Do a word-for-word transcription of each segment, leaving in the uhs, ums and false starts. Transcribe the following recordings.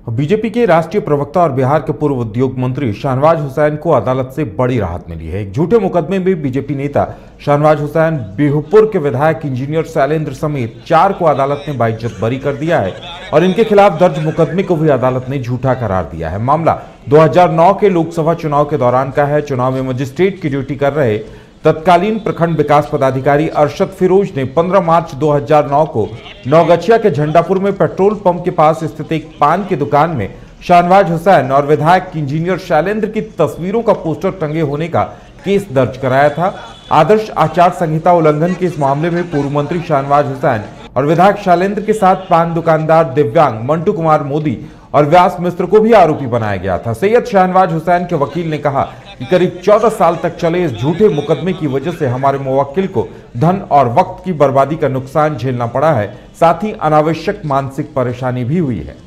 BJP के राष्ट्रीय प्रवक्ता और बिहार के पूर्व उद्योग मंत्री शाहनवाज हुसैन को अदालत से बड़ी राहत मिली है। एक झूठे मुकदमे में बीजेपी नेता शाहनवाज हुसैन, बिहुपुर के विधायक इंजीनियर शैलेंद्र समेत चार को अदालत ने बाइज्जत बरी कर दिया है और इनके खिलाफ दर्ज मुकदमे को भी अदालत ने झूठा करार दिया है। मामला दो हजार नौ के लोकसभा चुनाव के दौरान का है। चुनाव में मजिस्ट्रेट की ड्यूटी कर रहे तत्कालीन प्रखंड विकास पदाधिकारी अरशद फिरोज ने पंद्रह मार्च दो हजार नौ को नौगछिया के झंडापुर में पेट्रोल पंप के पास स्थित एक पान की दुकान में शाहनवाज हुसैन और विधायक इंजीनियर शैलेंद्र की तस्वीरों का पोस्टर टंगे होने का केस दर्ज कराया था। आदर्श आचार संहिता उल्लंघन के इस मामले में पूर्व मंत्री शाहनवाज हुसैन और विधायक शैलेंद्र के साथ पान दुकानदार दिव्यांग मंटू कुमार मोदी और व्यास मिश्र को भी आरोपी बनाया गया था। सैयद शाहनवाज हुसैन के वकील ने कहा कि करीब चौदह साल तक चले इस झूठे मुकदमे की वजह से हमारे मुवक्किल को धन और वक्त की बर्बादी का नुकसान झेलना पड़ा है, साथ ही अनावश्यक मानसिक परेशानी भी हुई है।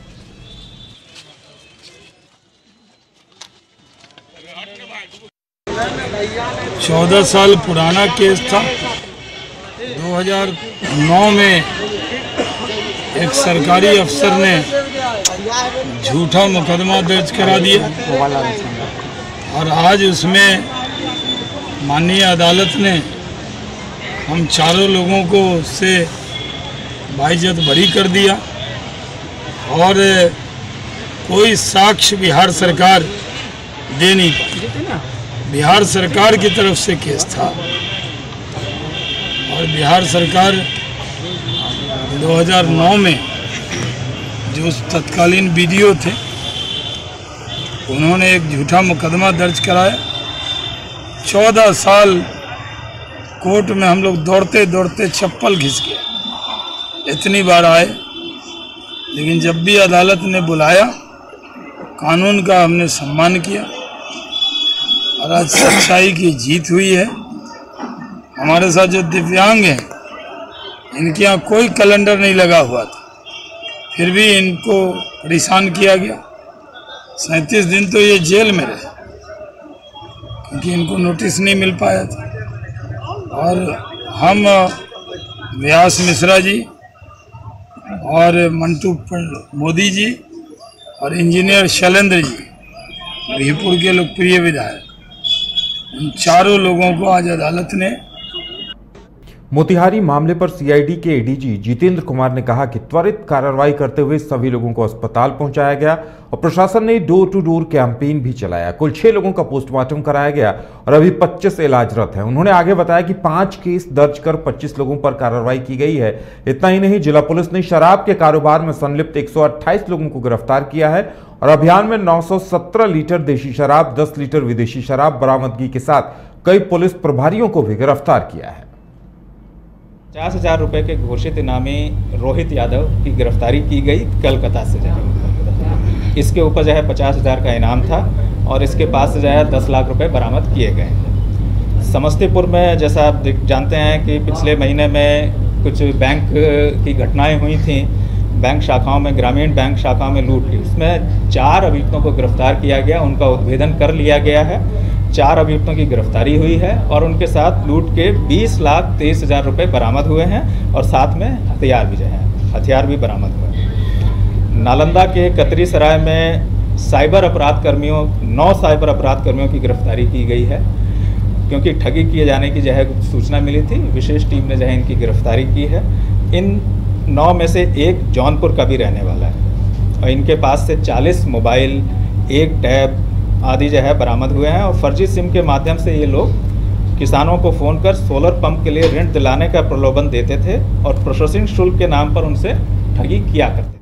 चौदह साल पुराना केस था। दो हजार नौ में एक सरकारी अफसर ने झूठा मुकदमा दर्ज करा दिया और आज उसमें माननीय अदालत ने हम चारों लोगों को से बाइज्जत बरी कर दिया और कोई साक्ष्य बिहार सरकार दे नहीं पाई। बिहार सरकार की तरफ से केस था और बिहार सरकार दो हजार नौ में जो तत्कालीन बीडीओ थे उन्होंने एक झूठा मुकदमा दर्ज कराया। चौदह साल कोर्ट में हम लोग दौड़ते दौड़ते चप्पल घिस गए, इतनी बार आए, लेकिन जब भी अदालत ने बुलाया कानून का हमने सम्मान किया और आज सच्चाई की जीत हुई है। हमारे साथ जो दिव्यांग हैं इनके यहाँ कोई कैलेंडर नहीं लगा हुआ था, फिर भी इनको परेशान किया गया। सैंतीस दिन तो ये जेल में रहे क्योंकि इनको नोटिस नहीं मिल पाया था। और हम व्यास मिश्रा जी और मंटू मोदी जी और इंजीनियर शैलेंद्र जी, बिहुपुर के लोकप्रिय विधायक, उन चारों लोगों को आज अदालत ने मोतिहारी मामले पर सीआईडी के एडीजी जितेंद्र कुमार ने कहा कि त्वरित कार्रवाई करते हुए सभी लोगों को अस्पताल पहुंचाया गया और प्रशासन ने डोर टू डोर कैंपेन भी चलाया। कुल छह लोगों का पोस्टमार्टम कराया गया और अभी पच्चीस इलाजरत हैं। उन्होंने आगे बताया कि पांच केस दर्ज कर पच्चीस लोगों पर कार्रवाई की गई है। इतना ही नहीं, जिला पुलिस ने शराब के कारोबार में संलिप्त एक सौ अट्ठाईस लोगों को गिरफ्तार किया है और अभियान में नौ सौ सत्रह लीटर देशी शराब, दस लीटर विदेशी शराब बरामदगी के साथ कई पुलिस प्रभारियों को भी गिरफ्तार किया है। पचास हजार रुपये के घोषित इनामी रोहित यादव की गिरफ्तारी की गई कलकत्ता से। जो है इसके ऊपर जो है पचास हजार का इनाम था और इसके पास से जो है दस लाख रुपए बरामद किए गए। समस्तीपुर में जैसा आप जानते हैं कि पिछले महीने में कुछ बैंक की घटनाएं हुई थी, बैंक शाखाओं में, ग्रामीण बैंक शाखाओं में लूट की। इसमें चार अभियुक्तों को गिरफ्तार किया गया, उनका उद्भेदन कर लिया गया है। चार अभियुक्तों की गिरफ्तारी हुई है और उनके साथ लूट के बीस लाख तेईस हजार रुपये बरामद हुए हैं और साथ में हथियार भी जो है हथियार भी बरामद हुए हैं। नालंदा के कतरी सराय में साइबर अपराध कर्मियों नौ साइबर अपराध कर्मियों की गिरफ्तारी की गई है क्योंकि ठगी किए जाने की जो है सूचना मिली थी। विशेष टीम ने जो है इनकी गिरफ्तारी की है। इन नौ में से एक जौनपुर का भी रहने वाला है और इनके पास से चालीस मोबाइल, एक टैब आदि जो है बरामद हुए हैं और फर्जी सिम के माध्यम से ये लोग किसानों को फ़ोन कर सोलर पंप के लिए ऋण दिलाने का प्रलोभन देते थे और प्रोसेसिंग शुल्क के नाम पर उनसे ठगी किया करते थे।